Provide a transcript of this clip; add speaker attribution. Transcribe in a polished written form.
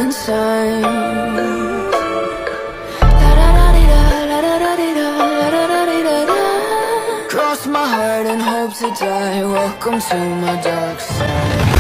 Speaker 1: warning signs. Cross my heart and hope to die. Welcome to my dark side.